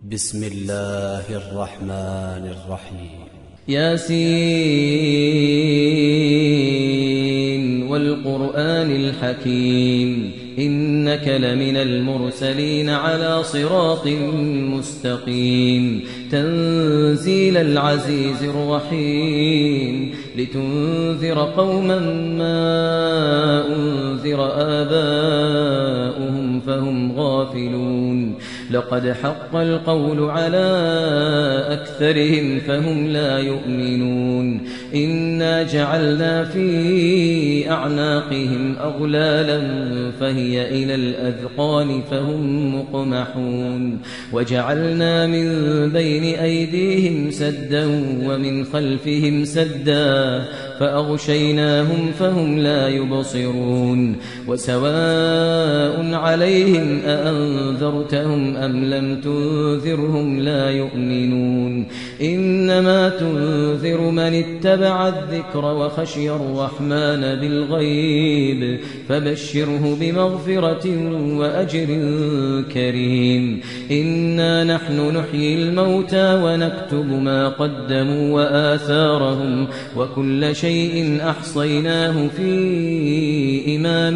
بسم الله الرحمن الرحيم. ياسين والقرآن الحكيم إنك لمن المرسلين على صراط مستقيم تنزيل العزيز الرحيم لتنذر قوما ما أنذر آباؤهم فهم غافلون لقد حق القول على أكثرهم فهم لا يؤمنون إنا جعلنا في أعناقهم أغلالا فهي إلى الأذقان فهم مقمحون وجعلنا من بين أيديهم سدا ومن خلفهم سدا فأغشيناهم فهم لا يبصرون وسواء عليهم أأنذرتهم أم لم تنذرهم لا يؤمنون إنما تنذر من اتبع الذكر وخشي الرحمن بالغيب فبشره بمغفرة وأجر كريم إنا نحن نحيي الموتى ونكتب ما قدموا وآثارهم وكل شيء أحصيناه في إمام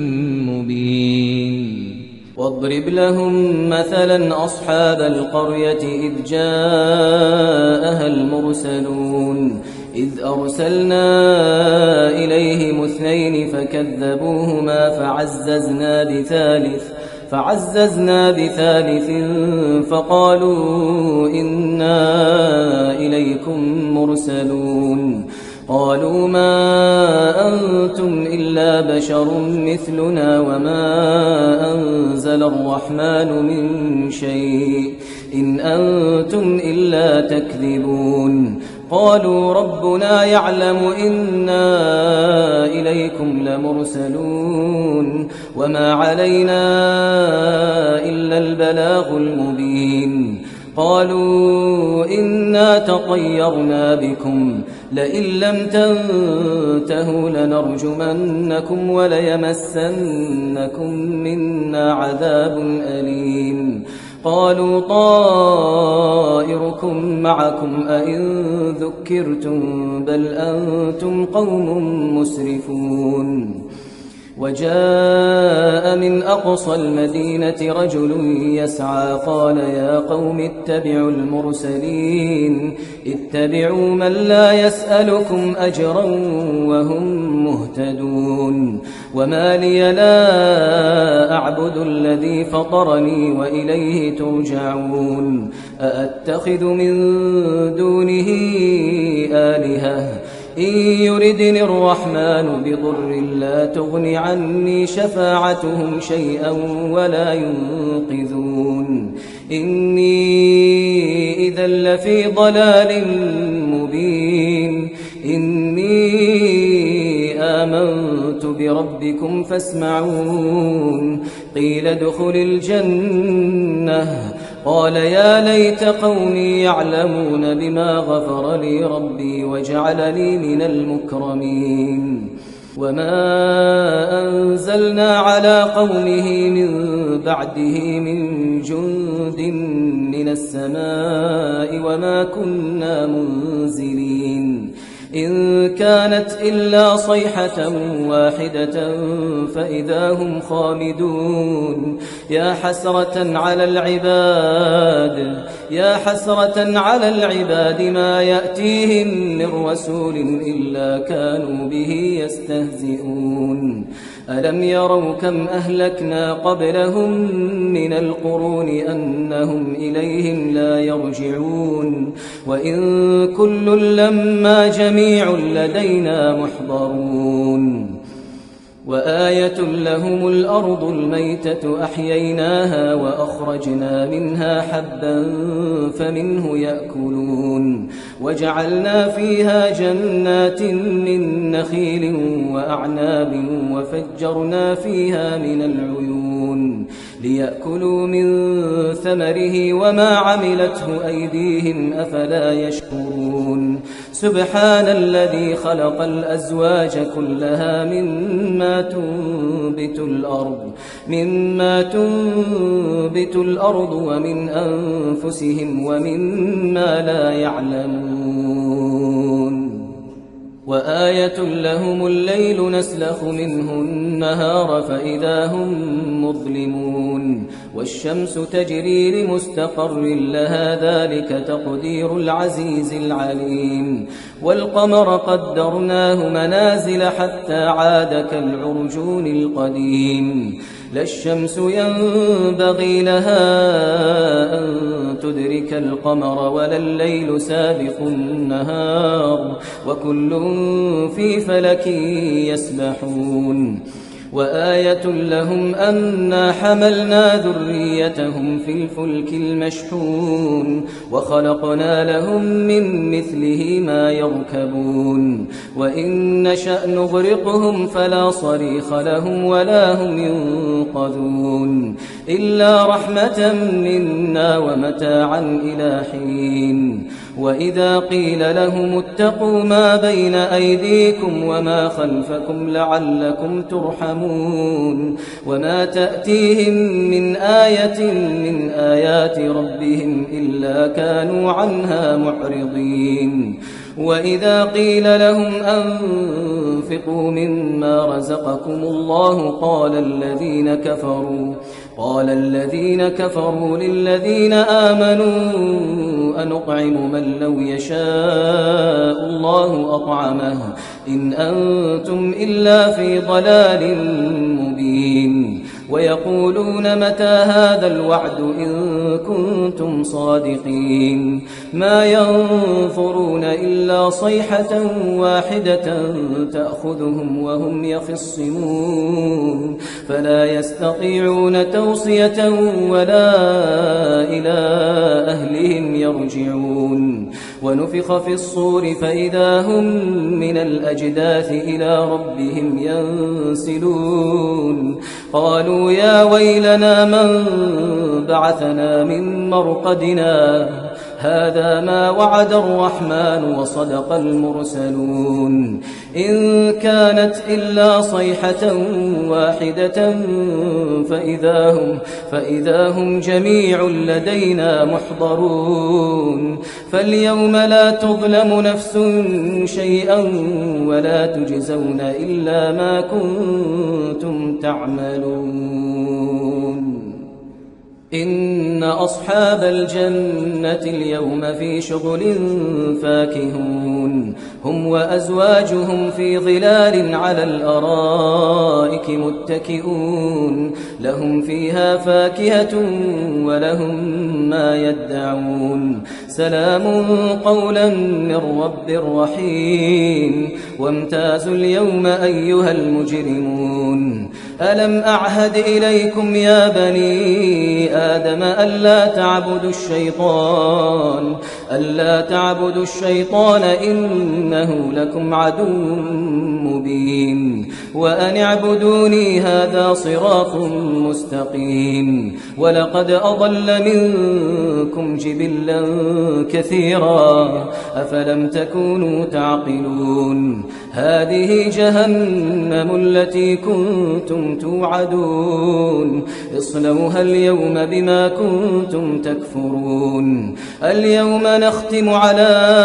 مبين واضرب لهم مثلا أصحاب القرية إذ جاءها المرسلون إذ أرسلنا إليهم اثنين فكذبوهما فعززنا بثالث فقالوا إنا إليكم مرسلون قالوا ما أنتم إلا بشر مثلنا وما أنزل الرحمن من شيء إن أنتم إلا تكذبون قالوا ربنا يعلم إنا إليكم لمرسلون وما علينا إلا البلاغ المبين قالوا إنا تطيرنا بكم لئن لم تنتهوا لنرجمنكم وليمسنكم منا عذاب أليم قالوا طائركم معكم أئن ذكرتم بل أنتم قوم مسرفون وجاء من أقصى المدينة رجل يسعى قال يا قوم اتبعوا المرسلين اتبعوا من لا يسألكم أجرا وهم مهتدون وما لي لا أعبد الذي فطرني وإليه ترجعون أأتخذ من دونه آلهة إن يردني الرحمن بضر لا تغن عني شفاعتهم شيئا ولا ينقذون إني إذا لفي ضلال مبين إني آمنت بربكم فاسمعون قيل ادخل الجنة قال يا ليت قومي يعلمون بما غفر لي ربي وجعلني من المكرمين وما أنزلنا على قومه من بعده من جند من السماء وما كنا منزلين إن كانت إلا صيحة واحدة فإذا هم خامدون يا حسرة على العباد ما يأتيهم من رسول إلا كانوا به يستهزئون ألم يروا كم أهلكنا قبلهم من القرون أنهم إليهم لا يرجعون وإن كل لما جميع لدينا محضرون وآية لهم الأرض الميتة أحييناها وأخرجنا منها حبا فمنه يأكلون وجعلنا فيها جنات من نخيل وأعناب وفجرنا فيها من العيون ليأكلوا من ثمره وما عملته أيديهم أفلا يشكرون سبحان الذي خلق الأزواج كلها مما تنبت الأرض ومن أنفسهم ومما لا يعلمون وآية لهم الليل نسلخ منه النهار فإذا هم مظلمون والشمس تجري لمستقر لها ذلك تقدير العزيز العليم والقمر قدرناه منازل حتى عاد كالعرجون القديم لا الشمس ينبغي لها أن تدرك القمر ولا الليل سابق النهار وكل في فلك يسبحون وآية لهم أنا حملنا ذريتهم في الفلك المشحون وخلقنا لهم من مثله ما يركبون وإن نشأ نغرقهم فلا صريخ لهم ولا هم ينقذون إلا رحمة منا ومتاعا إلى حين وإذا قيل لهم اتقوا ما بين أيديكم وما خلفكم لعلكم ترحمون وما تأتيهم من آية من آيات ربهم إلا كانوا عنها معرضين وإذا قيل لهم أنفقوا مما رزقكم الله قال الذين كفروا للذين آمنوا أنطعم من لو يشاء الله أطعمه إن أنتم إلا في ضلال مبين ويقولون متى هذا الوعد إن كنتم صادقين ما ينظرون إلا صيحة واحدة تأخذهم وهم يخصمون فلا يستطيعون توصية ولا إلى أهلهم يرجعون ونفخ في الصور فإذا هم من الأجداث إلى ربهم ينسلون قالوا يا ويلنا من بعثنا من مرقدنا هذا ما وعد الرحمن وصدق المرسلون إن كانت إلا صيحة واحدة فإذا هم جميع لدينا محضرون فاليوم لا تظلم نفس شيئا ولا تجزون إلا ما كنتم تعملون إن أصحاب الجنة اليوم في شغل فاكهون هم وأزواجهم في ظلال على الأرائك متكئون لهم فيها فاكهة ولهم ما يدعون سلام قولا من رب رحيم وامتازوا اليوم أيها المجرمون ألم أعهد إليكم يا بني آدم ألا تعبدوا الشيطان إنه لكم عدو مبين وأن اعبدوني هذا صراط مستقيم ولقد أضل منكم جبلا كثيرا أفلم تكونوا تعقلون هذه جهنم التي كنتم توعدون اصلوها اليوم بما كنتم تكفرون اليوم نختم على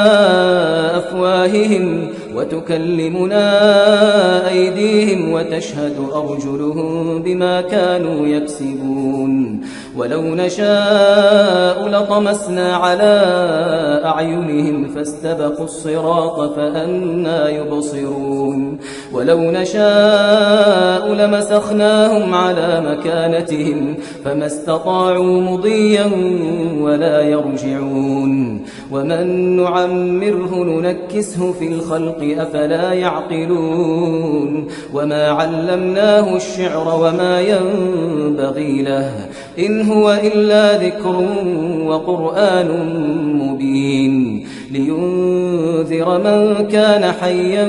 أفواههم وتكلمنا أيديهم وتشهد أرجلهم بما كانوا يكسبون ولو نشاء لطمسنا على أعينهم فاستبقوا الصراط فأنى يبصرون ولو نشاء لمسخناهم على مكانتهم فما استطاعوا مضيا ولا يرجعون ومن نعمره ننكسه في الخلق أفلا يعقلون وما علمناه الشعر وما ينبغي له إن هو إلا ذكر وقرآن مبين لينذر من كان حيا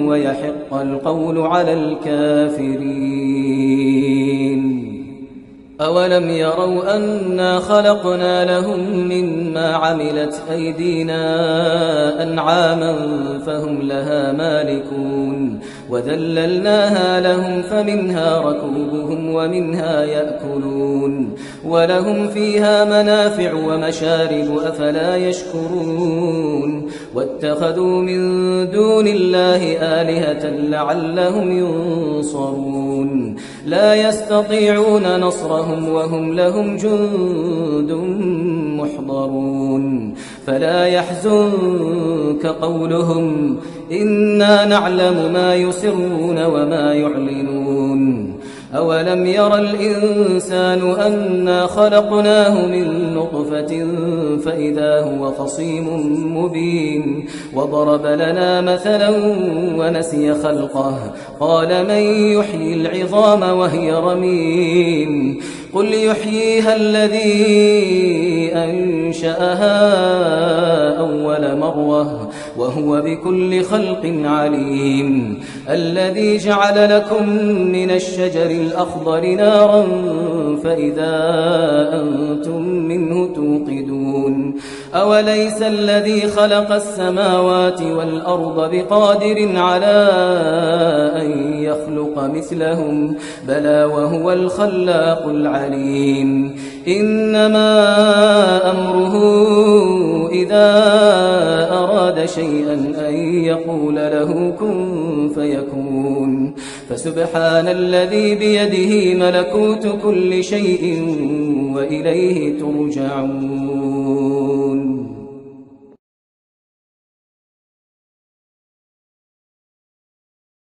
ويحق القول على الكافرين أولم يروا أنا خلقنا لهم مما عملت أيدينا أنعاما فهم لها مالكون وذللناها لهم فمنها ركوبهم ومنها يأكلون ولهم فيها منافع ومشارب أفلا يشكرون واتخذوا من دون الله آلهة لعلهم ينصرون لا يستطيعون نصرهم وهم لهم جند محضرون فلا يحزنك قولهم إنا نعلم ما يسرون وما يعلنون أولم ير الإنسان أنا خلقناه من نطفة فإذا هو خصيم مبين وضرب لنا مثلا ونسي خلقه قال من يحيي العظام وهي رميم قل يحييها الذي أنشأها أول مرة وهو بكل خلق عليم الذي جعل لكم من الشجر الأخضر نارا فإذا أنتم منه توقدون أوليس الذي خلق السماوات والأرض بقادر على أن يخلق مثلهم بلى وهو الخلاق العليم إنما أمره إذا أراد شيئا أن يقول له كن فيكون فسبحان الذي بيده ملكوت كل شيء وإليه ترجعون